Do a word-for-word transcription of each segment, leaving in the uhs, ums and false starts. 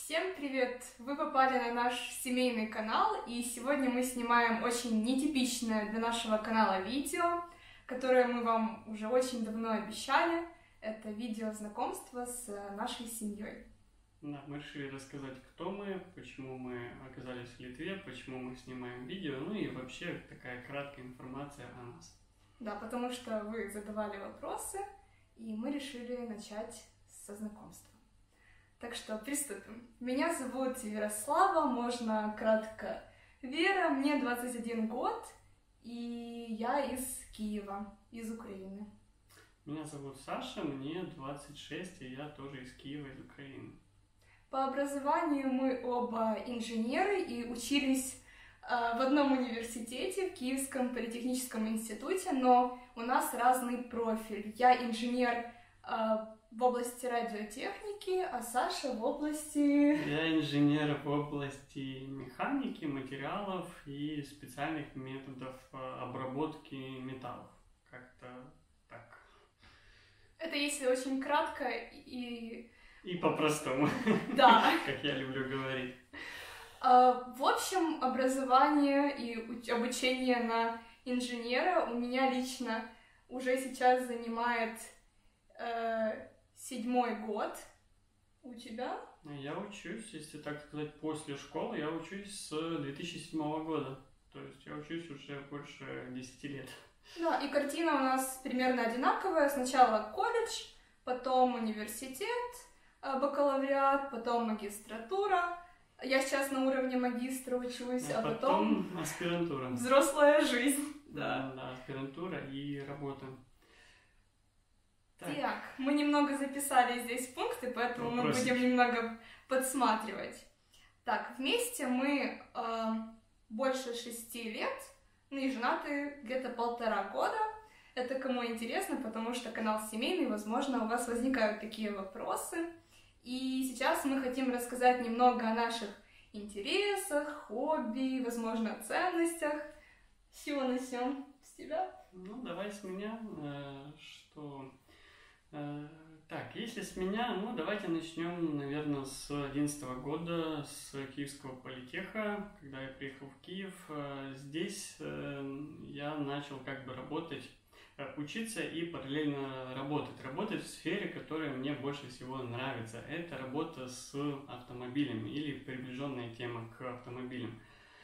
Всем привет! Вы попали на наш семейный канал, и сегодня мы снимаем очень нетипичное для нашего канала видео, которое мы вам уже очень давно обещали. Это видео знакомства с нашей семьей. Да, мы решили рассказать, кто мы, почему мы оказались в Литве, почему мы снимаем видео, ну и вообще такая краткая информация о нас. Да, потому что вы задавали вопросы, и мы решили начать со знакомства. Так что приступим. Меня зовут Ярослава, можно кратко Вера, мне двадцать один год, и я из Киева, из Украины. Меня зовут Саша, мне двадцать шесть, и я тоже из Киева, из Украины. По образованию мы оба инженеры и учились э, в одном университете, в Киевском политехническом институте, но у нас разный профиль. Я инженер э, в области радиотехники, а Саша в области... Я инженер в области механики, материалов и специальных методов обработки металлов. Как-то так. Это если очень кратко и... И по-простому. Да. Как я люблю говорить. В общем, образование и обучение на инженера у меня лично уже сейчас занимает э, седьмой год. У тебя? Я учусь, если так сказать, после школы, я учусь с две тысячи седьмого года. То есть я учусь уже больше десяти лет. Да, и картина у нас примерно одинаковая. Сначала колледж, потом университет, бакалавриат, потом магистратура. Я сейчас на уровне магистра учусь, а, а потом... потом аспирантура. Взрослая жизнь. Да, да, аспирантура и работа. Так. так, мы немного записали здесь пункты, поэтому Вопросики. мы будем немного подсматривать. Так, вместе мы э, больше шести лет, ну и женаты где-то полтора года. Это кому интересно, потому что канал семейный, возможно, у вас возникают такие вопросы. И сейчас мы хотим рассказать немного о наших интересах, хобби, возможно, о ценностях. С чего начнем? С тебя? Ну, давай с меня. Э, что... Э, так, если с меня, ну, давайте начнем, наверное, с одиннадцатого года, с Киевского политеха, когда я приехал в Киев. Э, здесь э, я начал как бы работать, учиться и параллельно работать. Работать в сфере, которая мне больше всего нравится. Это работа с автомобилями или приближенная тема к автомобилям.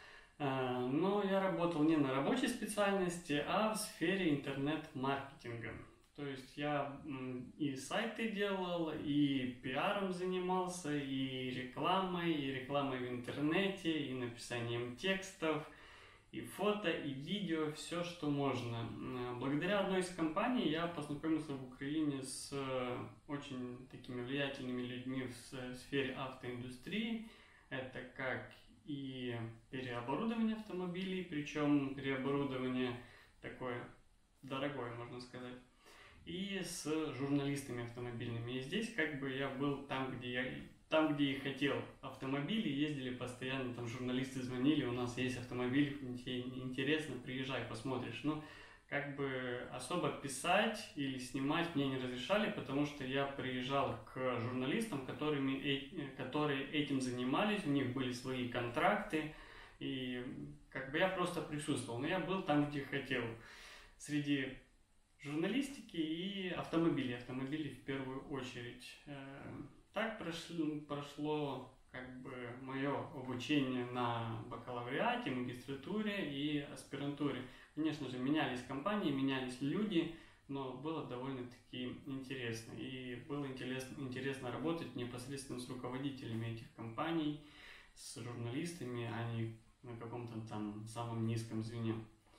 Но я работал не на рабочей специальности, а в сфере интернет-маркетинга. То есть я и сайты делал, и пиаром занимался, и рекламой, и рекламой в интернете, и написанием текстов, и фото, и видео, все, что можно. Благодаря одной из компаний я познакомился в Украине с очень такими влиятельными людьми в сфере автоиндустрии. Это как и переоборудование автомобилей, причем переоборудование такое дорогое, можно сказать, и с журналистами автомобильными. И здесь как бы я был там, где я... Там, где и хотел. Автомобили ездили постоянно, там журналисты звонили, у нас есть автомобиль, тебе интересно, приезжай, посмотришь. Ну, как бы особо писать или снимать мне не разрешали, потому что я приезжал к журналистам, которыми, которые этим занимались, у них были свои контракты, и как бы я просто присутствовал. Но я был там, где хотел. Среди журналистики и автомобилей, автомобилей в первую очередь. Так прошло, прошло как бы мое обучение на бакалавриате, магистратуре и аспирантуре. Конечно же, менялись компании, менялись люди, но было довольно-таки интересно. И было интересно, интересно работать непосредственно с руководителями этих компаний, с журналистами, а не на каком-то там самом низком звене.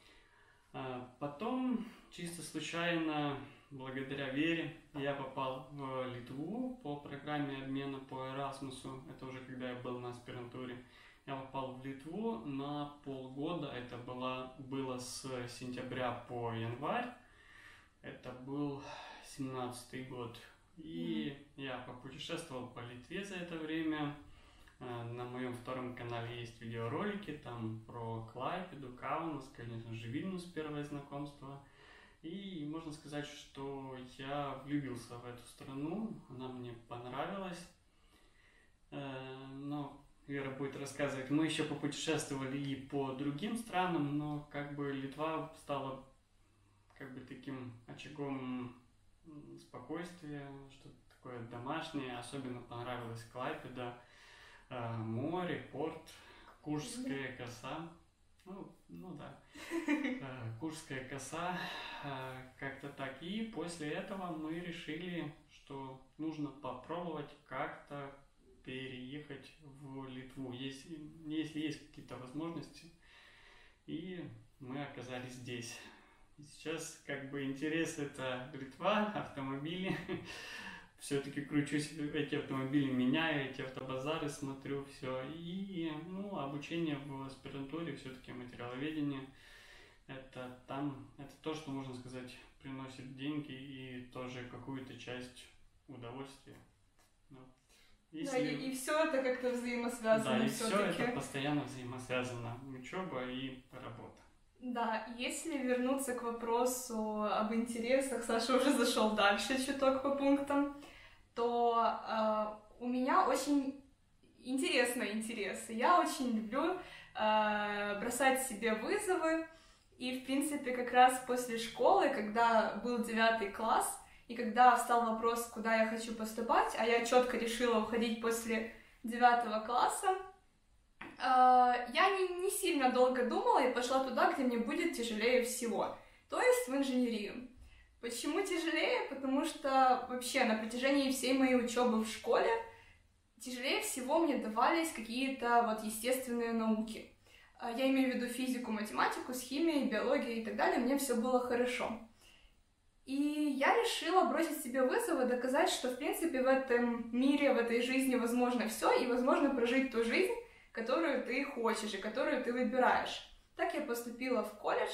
Потом, чисто случайно, благодаря Вере, я попал в Литву по программе обмена по Erasmus'у. Это уже когда я был на аспирантуре. Я попал в Литву на полгода. Это было, было с сентября по январь. Это был семнадцатый год. И mm-hmm. я попутешествовал по Литве за это время. На моем втором канале есть видеоролики там про Клайпеду, Каунас, конечно же, Вильнюс, первое знакомство. И можно сказать, что я влюбился в эту страну, она мне понравилась. Вера будет рассказывать, мы еще попутешествовали и по другим странам, но как бы Литва стала как бы таким очагом спокойствия, что-то такое домашнее. Особенно понравилась Клайпеда, море, порт, Куршская коса. Ну, ну да, Куршская коса, как-то так. И после этого мы решили, что нужно попробовать как-то переехать в Литву, если, если есть какие-то возможности. И мы оказались здесь. И сейчас как бы интерес — это Литва, автомобили. Все-таки кручусь, эти автомобили меняю, эти автобазары смотрю, все. И ну, обучение в аспирантуре, все-таки материаловедение, это там, это то, что, можно сказать, приносит деньги и тоже какую-то часть удовольствия. Вот. Если... Да, и, и все это как-то взаимосвязано. Да, и все-таки. все это постоянно взаимосвязано. Учеба и работа. Да, если вернуться к вопросу об интересах, Саша уже зашел дальше чуток по пунктам, то э, у меня очень интересные интересы. Я очень люблю э, бросать себе вызовы. И, в принципе, как раз после школы, когда был девятый класс, и когда встал вопрос, куда я хочу поступать, а я четко решила уходить после девятого класса, э, я не, не сильно долго думала и пошла туда, где мне будет тяжелее всего, то есть в инженерию. Почему тяжелее? Потому что вообще на протяжении всей моей учебы в школе тяжелее всего мне давались какие-то вот естественные науки. Я имею в виду физику, математику, с химией, биологией и так далее, мне все было хорошо. И я решила бросить себе вызов и доказать, что, в принципе, в этом мире, в этой жизни возможно все, и возможно прожить ту жизнь, которую ты хочешь и которую ты выбираешь. Так я поступила в колледж,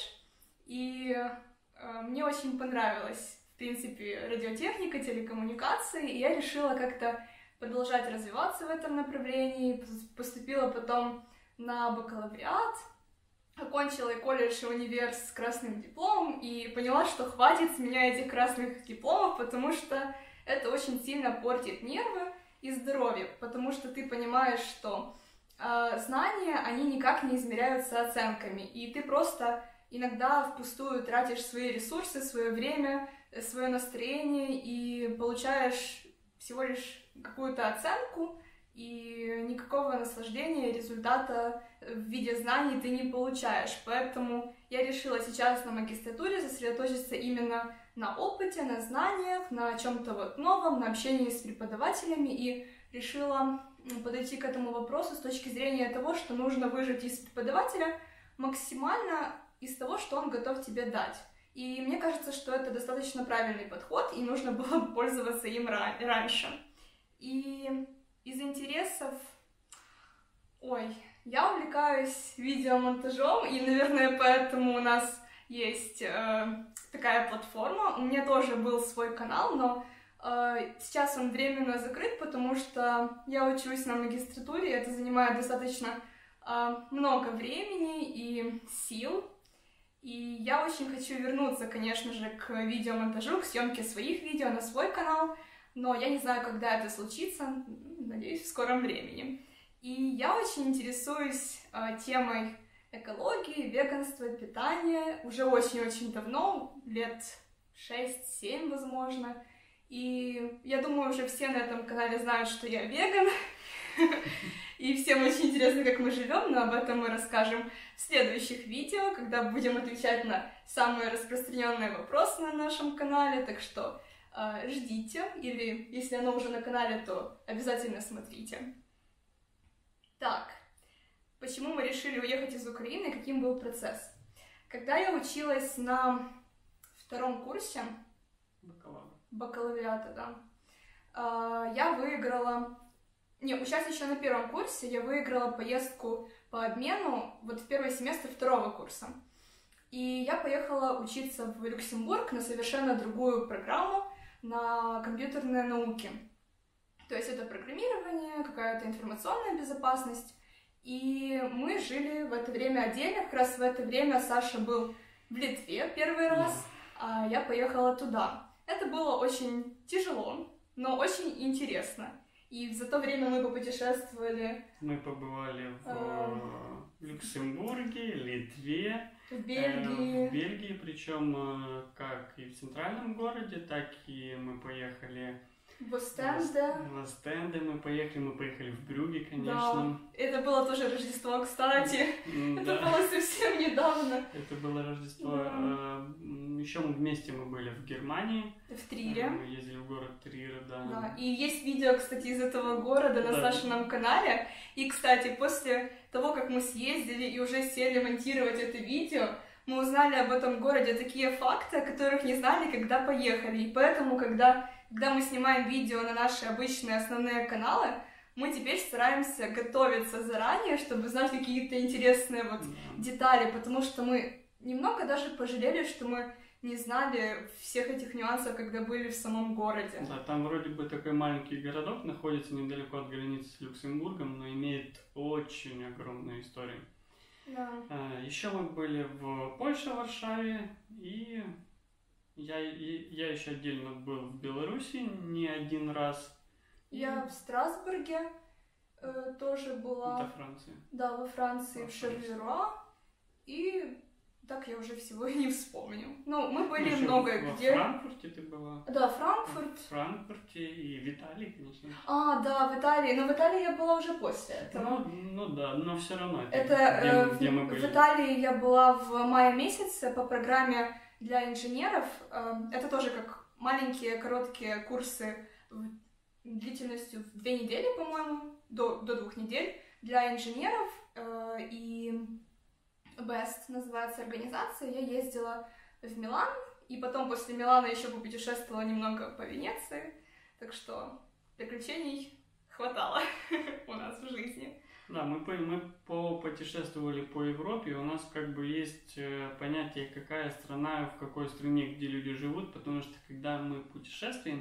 и э, мне очень понравилась, в принципе, радиотехника, телекоммуникации, и я решила как-то продолжать развиваться в этом направлении. Поступила потом на бакалавриат, окончила и колледж, и универ с красным дипломом, и поняла, что хватит с меня этих красных дипломов, потому что это очень сильно портит нервы и здоровье, потому что ты понимаешь, что э, знания, они никак не измеряются оценками, и ты просто иногда впустую тратишь свои ресурсы, свое время, свое настроение, и получаешь всего лишь какую-то оценку, и никакого наслаждения, результата в виде знаний ты не получаешь. Поэтому я решила сейчас на магистратуре сосредоточиться именно на опыте, на знаниях, на чем-то вот новом, на общении с преподавателями, и решила подойти к этому вопросу с точки зрения того, что нужно выжать из преподавателя максимально из того, что он готов тебе дать. И мне кажется, что это достаточно правильный подход, и нужно было пользоваться им ра- раньше. И из интересов... Ой, я увлекаюсь видеомонтажом, и, наверное, поэтому у нас есть э, такая платформа. У меня тоже был свой канал, но э, сейчас он временно закрыт, потому что я учусь на магистратуре, это занимает достаточно э, много времени и сил. И я очень хочу вернуться, конечно же, к видеомонтажу, к съемке своих видео на свой канал, но я не знаю, когда это случится, надеюсь, в скором времени. И я очень интересуюсь э, темой экологии, веганства, питания уже очень-очень давно, лет шесть-семь, возможно. И я думаю, уже все на этом канале знают, что я веган. И всем очень интересно, как мы живем, но об этом мы расскажем в следующих видео, когда будем отвечать на самые распространенные вопросы на нашем канале. Так что э, ждите, или если оно уже на канале, то обязательно смотрите. Так, почему мы решили уехать из Украины, каким был процесс? Когда я училась на втором курсе Бакалавр. бакалавриата, да, я выиграла... Не, учась еще на первом курсе, я выиграла поездку по обмену вот в первый семестр второго курса. И я поехала учиться в Люксембург на совершенно другую программу, на компьютерные науки. То есть это программирование, какая-то информационная безопасность. И мы жили в это время отдельно. Как раз в это время Саша был в Литве первый раз, а я поехала туда. Это было очень тяжело, но очень интересно. И за то время мы попутешествовали. Мы побывали в э... Люксембурге, Литве, в Бельгии. Э, в Бельгии, причем э, как и в центральном городе, так и мы поехали в Остенде. В Остенде мы поехали, мы поехали в Брюгге, конечно. Да, это было тоже Рождество, кстати. Да. Это было совсем недавно. Это было Рождество. Да. Еще мы вместе мы были в Германии. В Трире. Мы ездили в город Трир, да. Да. И есть видео, кстати, из этого города на да. Сашином канале. И, кстати, после того, как мы съездили и уже сели монтировать это видео, мы узнали об этом городе такие факты, о которых не знали, когда поехали. И поэтому, когда, когда мы снимаем видео на наши обычные основные каналы, мы теперь стараемся готовиться заранее, чтобы знать какие-то интересные вот да. детали, потому что мы немного даже пожалели, что мы не знали всех этих нюансов, когда были в самом городе. Да, там вроде бы такой маленький городок находится недалеко от границы с Люксембургом, но имеет очень огромную историю. Да. Еще мы были в Польше, в Варшаве, и я, и я еще отдельно был в Беларуси не один раз. Я в Страсбурге э, тоже была. Это Франция. Да, во Франции, во в Шарлеруа. И так я уже всего и не вспомню. Ну, мы были ну, много во где. В Франкфурте ты была? Да, Франкфурт. В Франкфурте и в Италии, конечно. А, да, в Италии. Но в Италии я была уже после этого. Ну, ну да, но все равно. Это, это где, э, где мы в, были. В Италии я была в мае месяце по программе для инженеров. Это тоже как маленькие, короткие курсы длительностью в две недели, по-моему, до, до двух недель для инженеров. И Best называется организация. Я ездила в Милан, и потом после Милана еще попутешествовала немного по Венеции. Так что приключений хватало у нас в жизни. Да, мы, мы попутешествовали по Европе, у нас как бы есть понятие, какая страна, в какой стране, где люди живут, потому что когда мы путешествуем,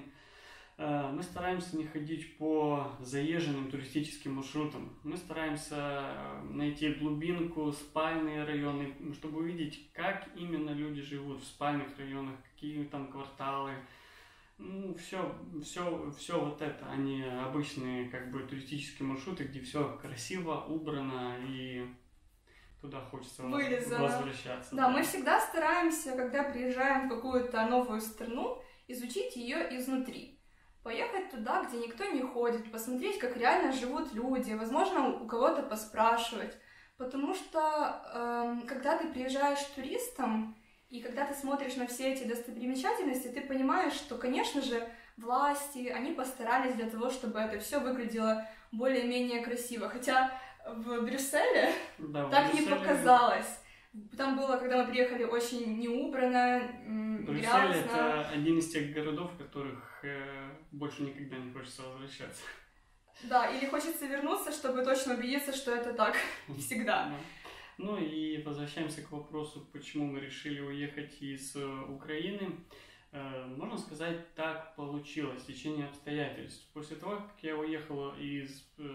мы стараемся не ходить по заезженным туристическим маршрутам. Мы стараемся найти глубинку, спальные районы, чтобы увидеть, как именно люди живут в спальных районах, какие там кварталы. Ну, все, все, все вот это, а не обычные как бы туристические маршруты, где все красиво, убрано и туда хочется Вылезано. возвращаться. Да, да, мы всегда стараемся, когда приезжаем в какую-то новую страну, изучить ее изнутри. Поехать туда, где никто не ходит, посмотреть, как реально живут люди, возможно, у кого-то поспрашивать. Потому что, э, когда ты приезжаешь туристом, и когда ты смотришь на все эти достопримечательности, ты понимаешь, что, конечно же, власти, они постарались для того, чтобы это все выглядело более-менее красиво. Хотя в Брюсселе да, так в Брюсселе... не показалось. Там было, когда мы приехали, очень неубрано, Брюссель грязно. — это один из тех городов, в которых э, больше никогда не хочется возвращаться. Да, или хочется вернуться, чтобы точно убедиться, что это так всегда. Ну и возвращаемся к вопросу, почему мы решили уехать из Украины. Можно сказать, так получилось, течение обстоятельств. После того, как я уехал из,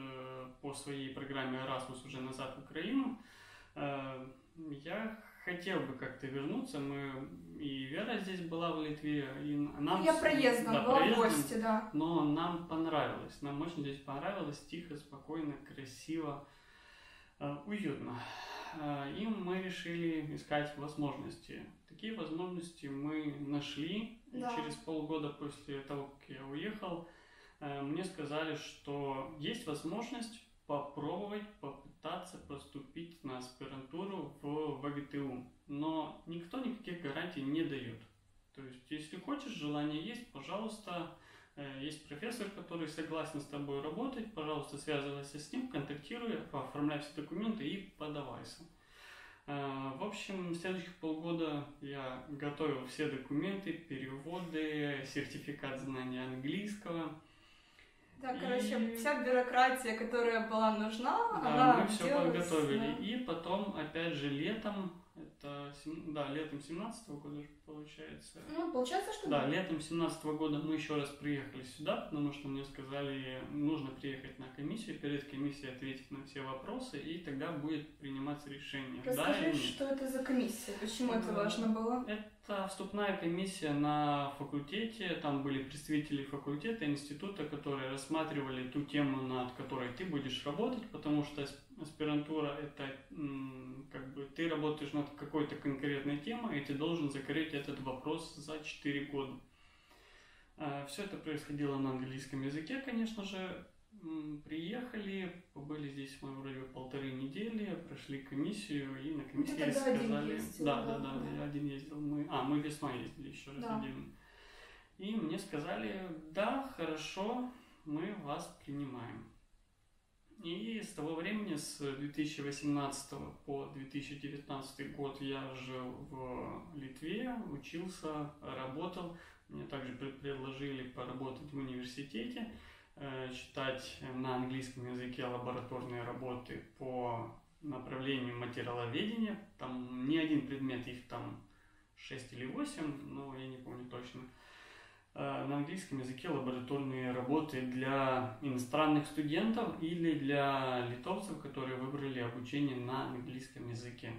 по своей программе Erasmus уже назад в Украину, я хотел бы как-то вернуться. Мы, и Вера здесь была в Литве. И нам, я проездом, да, была проездом, в гости, да. Но нам понравилось. Нам очень здесь понравилось. Тихо, спокойно, красиво, уютно. И мы решили искать возможности. Такие возможности мы нашли. Да. И через полгода после того, как я уехал, мне сказали, что есть возможность попробовать, попытаться поступить на аспирантуру в ВГТУ. Но никто никаких гарантий не дает. То есть, если хочешь, желание есть, пожалуйста, есть профессор, который согласен с тобой работать, пожалуйста, связывайся с ним, контактируй, оформляй все документы и подавайся. В общем, в следующих полгода я готовил все документы, переводы, сертификат знания английского. Да, и... короче, вся бюрократия, которая была нужна, да, она мы все делалась, подготовили. Да. И потом, опять же, летом, это, да, летом семнадцатого года получается. Ну, получается, что да. Да, летом семнадцатого года мы еще раз приехали сюда, потому что мне сказали, нужно приехать на комиссию, перед комиссией ответить на все вопросы, и тогда будет приниматься решение. Расскажи, да, что это за комиссия, почему это важно было? Это Это вступная комиссия на факультете, там были представители факультета, института, которые рассматривали ту тему, над которой ты будешь работать, потому что аспирантура – это как бы ты работаешь над какой-то конкретной темой, и ты должен закрыть этот вопрос за четыре года. Все это происходило на английском языке, конечно же. Приехали, побыли здесь мы вроде полторы недели, прошли комиссию, и на комиссии сказали... Ездил, да, да, да, да, да, я один ездил. Мы... А, мы весной ездили еще раз да. отдельно. И мне сказали, да, хорошо, мы вас принимаем. И с того времени, с две тысячи восемнадцатого по две тысячи девятнадцатый год я жил в Литве, учился, работал. Мне также предложили поработать в университете, читать на английском языке лабораторные работы по направлению материаловедения. Там не один предмет, их там шесть или восемь, но я не помню точно. На английском языке лабораторные работы для иностранных студентов или для литовцев, которые выбрали обучение на английском языке.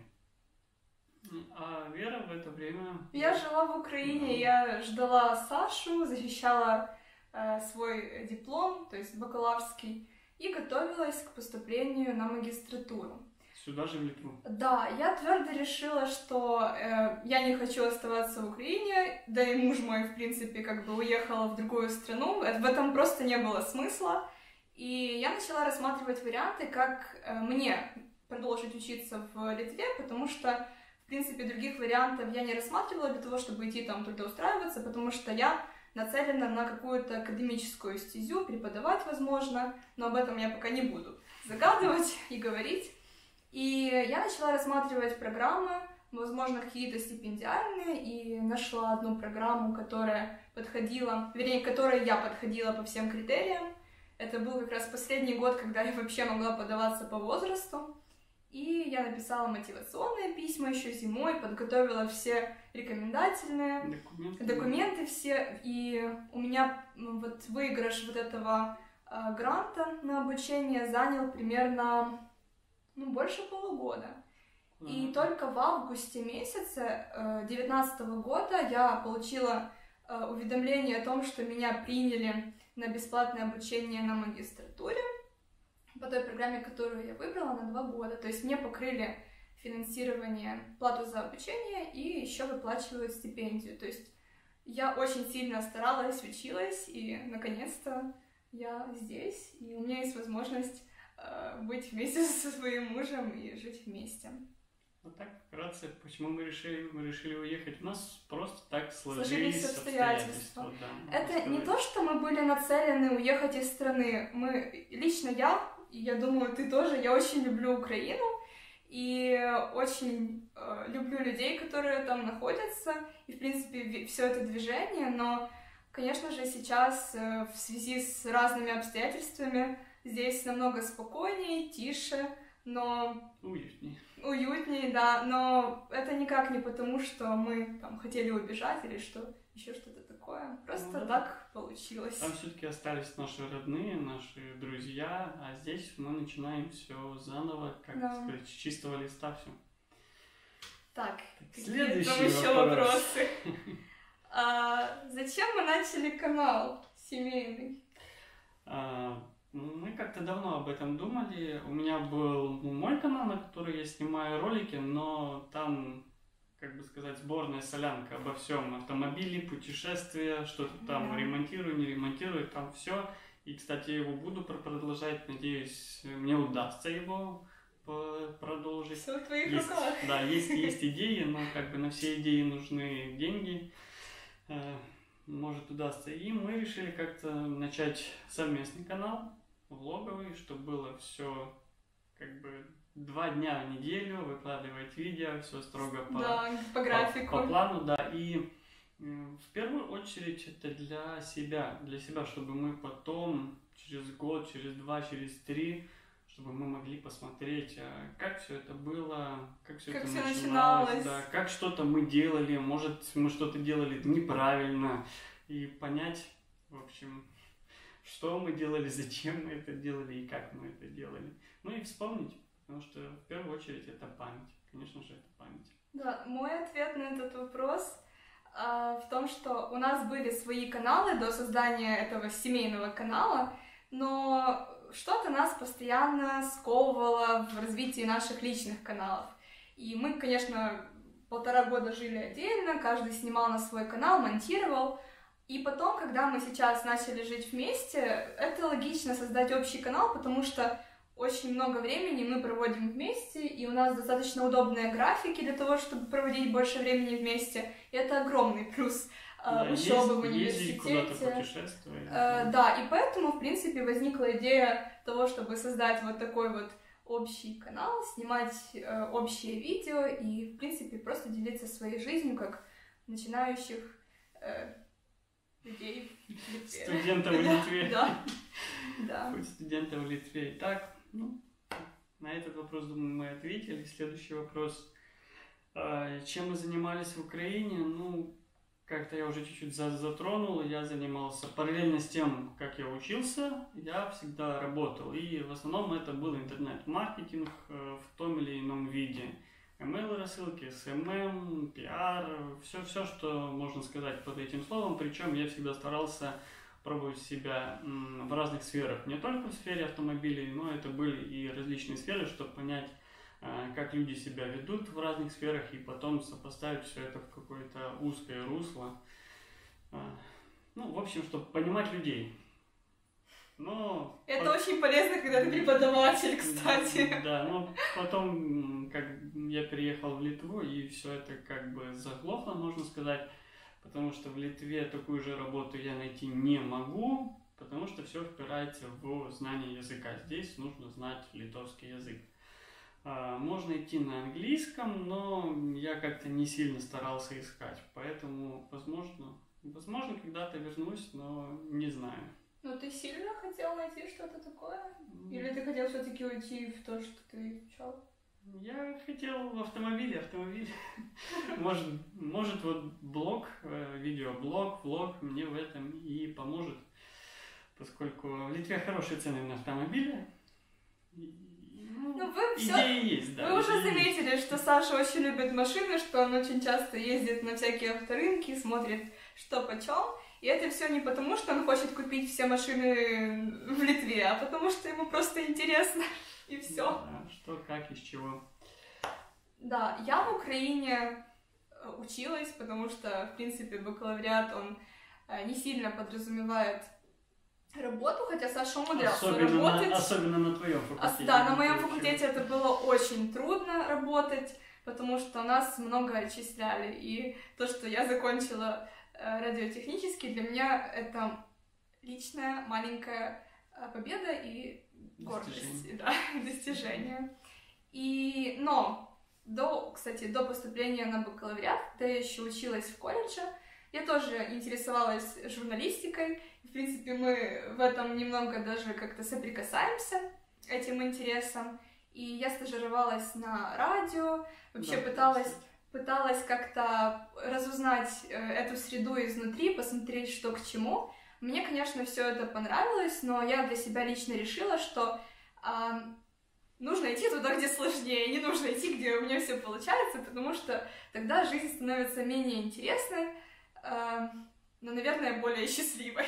А Вера в это время... Я жила в Украине, я ждала Сашу, защищала э, свой диплом, то есть бакалаврский, и готовилась к поступлению на магистратуру. Сюда же, в Литву? Да, я твердо решила, что э, я не хочу оставаться в Украине, да и муж мой, в принципе, как бы уехал в другую страну, в этом просто не было смысла. И я начала рассматривать варианты, как э, мне продолжить учиться в Литве, потому что, в принципе, других вариантов я не рассматривала для того, чтобы идти там трудоустраиваться, потому что я нацелена на какую-то академическую стезю, преподавать, возможно, но об этом я пока не буду загадывать и говорить. И я начала рассматривать программы, возможно, какие-то стипендиальные, и нашла одну программу, которая подходила, вернее, которой я подходила по всем критериям. Это был как раз последний год, когда я вообще могла подаваться по возрасту. И я написала мотивационные письма еще зимой, подготовила все рекомендательные документы, документы все. И у меня вот выигрыш вот этого э, гранта на обучение занял примерно... ну, больше полугода. Mm-hmm. И только в августе месяце две тысячи девятнадцатого года я получила э, уведомление о том, что меня приняли на бесплатное обучение на магистратуре по той программе, которую я выбрала, на два года. То есть мне покрыли финансирование, плату за обучение и еще выплачивают стипендию. То есть я очень сильно старалась, училась, и наконец-то я здесь, и у меня есть возможность быть вместе со своим мужем и жить вместе. Вот так вкратце, почему мы решили, мы решили уехать. У нас просто так сложились, сложились обстоятельства. обстоятельства да, Это не то, что мы были нацелены уехать из страны. Мы, лично я, и я думаю, ты тоже, я очень люблю Украину и очень э, люблю людей, которые там находятся, и, в принципе, все это движение, но, конечно же, сейчас э, в связи с разными обстоятельствами здесь намного спокойнее, тише, но... Уютнее. Уютнее, да, но это никак не потому, что мы там хотели убежать или что еще что-то такое. Просто ну, так получилось. Там все-таки остались наши родные, наши друзья, а здесь мы начинаем все заново, как да. сказать, с чистого листа все. Так, следующий там еще вопросы. А, зачем мы начали канал семейный? А, мы как-то давно об этом думали. У меня был мой канал, на который я снимаю ролики, но там, как бы сказать, сборная солянка обо всем. Автомобили, путешествия, что-то там да. ремонтирую, не ремонтирую, там все. И, кстати, я его буду продолжать. Надеюсь, мне удастся его продолжить. Все в твоих есть, руках. Да, есть, есть идеи, но как бы на все идеи нужны деньги. Может, удастся. И мы решили как-то начать совместный канал, влоговый, чтобы было все как бы два дня в неделю, выкладывать видео, все строго по, да, по графику. По, по плану, да. И в первую очередь это для себя, для себя, чтобы мы потом, через год, через два, через три, чтобы мы могли посмотреть, как все это было, как все как это все начиналось, начиналось. Да, как что-то мы делали, может, мы что-то делали неправильно, и понять, в общем, что мы делали, зачем мы это делали и как мы это делали. Ну и вспомнить, потому что в первую очередь это память, конечно же, это память. Да, мой ответ на этот вопрос а, в том, что у нас были свои каналы до создания этого семейного канала, но что-то нас постоянно сковывало в развитии наших личных каналов. И мы, конечно, полтора года жили отдельно, каждый снимал на свой канал, монтировал. И потом, когда мы сейчас начали жить вместе, это логично создать общий канал, потому что очень много времени мы проводим вместе, и у нас достаточно удобные графики для того, чтобы проводить больше времени вместе. И это огромный плюс да, учебы есть, в университете. куда-то путешествовать. Э, да, и поэтому, в принципе, возникла идея того, чтобы создать вот такой вот общий канал, снимать э, общие видео и, в принципе, просто делиться своей жизнью, как начинающих э, людей в Литве. Студентов в Литве. Да, да. Хоть студентов в Литве. Так, ну, на этот вопрос, думаю, мы ответили. Следующий вопрос. Чем мы занимались в Украине? Ну, как-то я уже чуть-чуть затронул. Я занимался параллельно с тем, как я учился, я всегда работал. И в основном это был интернет-маркетинг в том или ином виде. Email-рассылки, эс эм эм, пиар, все-все, что можно сказать под этим словом. Причем я всегда старался пробовать себя в разных сферах. Не только в сфере автомобилей, но это были и различные сферы, чтобы понять, как люди себя ведут в разных сферах, и потом сопоставить все это в какое-то узкое русло. Ну, в общем, чтобы понимать людей. Но... Это по... очень полезно, когда ты преподаватель, кстати. Да, но потом, как я переехал в Литву, и все это как бы заглохло, можно сказать, потому что в Литве такую же работу я найти не могу, потому что все впирается в знание языка. Здесь нужно знать литовский язык. Можно идти на английском, но я как-то не сильно старался искать, поэтому, возможно, возможно, когда-то вернусь, но не знаю. Ну, ты сильно хотел найти что-то такое? Или ты хотел все-таки уйти в то, что ты изучал? Я хотел в автомобиле, автомобиль. Может, может, вот блог, видеоблог, влог мне в этом и поможет, поскольку в Литве хорошие цены на автомобили. Ну, вы все... есть, да, вы уже заметили, есть. Что Саша очень любит машины, что он очень часто ездит на всякие авторынки, смотрит, что почем. И это все не потому, что он хочет купить все машины в Литве, а потому что ему просто интересно, и все. Да, что, как, из чего. Да, я в Украине училась, потому что, в принципе, бакалавриат, он не сильно подразумевает работу, хотя Саша умудрялся особенно работать. На, особенно на твоем факультете. Да, на моем факультете это было очень трудно работать, потому что нас много отчисляли. И то, что я закончила радиотехнический, для меня это личная маленькая победа и гордость, достижение. Да, достижение. И, но, до, кстати, до поступления на бакалавриат, когда я еще училась в колледже, я тоже интересовалась журналистикой. В принципе, мы в этом немного даже как-то соприкасаемся, этим интересом. И я стажировалась на радио, вообще да, пыталась, пыталась как-то разузнать эту среду изнутри, посмотреть, что к чему. Мне, конечно, все это понравилось, но я для себя лично решила, что э, нужно идти туда, где сложнее, не нужно идти, где у меня все получается, потому что тогда жизнь становится менее интересной, э, но, наверное, более счастливой.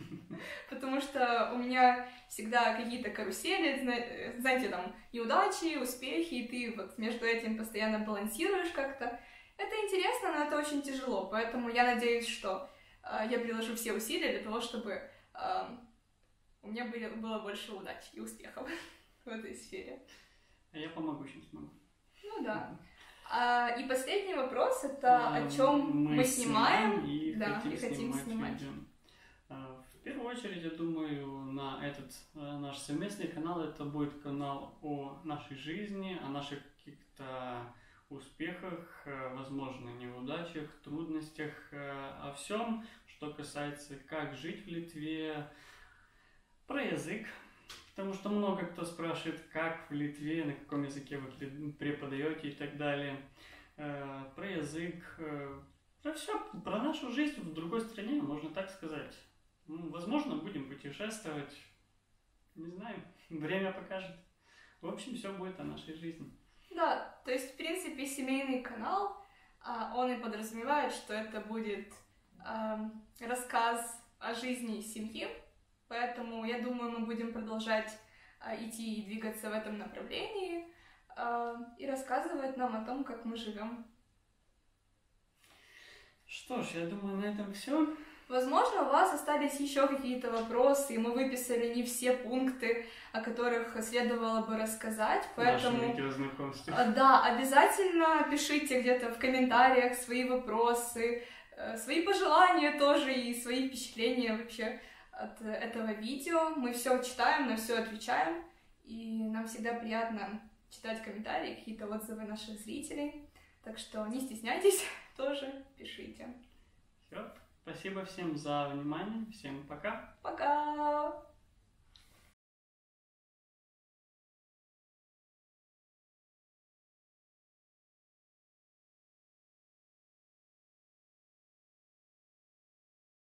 Потому что у меня всегда какие-то карусели, знаете, там, неудачи, успехи, и ты вот между этим постоянно балансируешь как-то. Это интересно, но это очень тяжело, поэтому я надеюсь, что э, я приложу все усилия для того, чтобы э, у меня были, было больше удач и успехов в этой сфере. А я помогу, чем смогу. Ну да. А, и последний вопрос, это а, о чем мы, мы снимаем и да, хотим, и хотим снимать. снимать. Видео. В первую очередь, я думаю, на этот наш совместный канал это будет канал о нашей жизни, о наших каких-то успехах, возможно, неудачах, трудностях, о всем, что касается, как жить в Литве, про язык, потому что много кто спрашивает, как в Литве, на каком языке вы преподаете и так далее, про язык, про все, про нашу жизнь в другой стране, можно так сказать. Ну, возможно, будем путешествовать, не знаю, время покажет. В общем, все будет о нашей жизни. Да, то есть, в принципе, семейный канал, Он и подразумевает, что это будет рассказ о жизни семьи, поэтому я думаю, мы будем продолжать идти и двигаться в этом направлении и рассказывать нам о том, как мы живем. Что ж, я думаю, на этом все. Возможно, у вас остались еще какие-то вопросы, и мы выписали не все пункты, о которых следовало бы рассказать, поэтому... Да, обязательно пишите где-то в комментариях свои вопросы, свои пожелания тоже и свои впечатления вообще от этого видео. Мы все читаем, на все отвечаем, и нам всегда приятно читать комментарии, какие-то отзывы наших зрителей. Так что не стесняйтесь, тоже пишите. Все. Спасибо всем за внимание. Всем пока. Пока.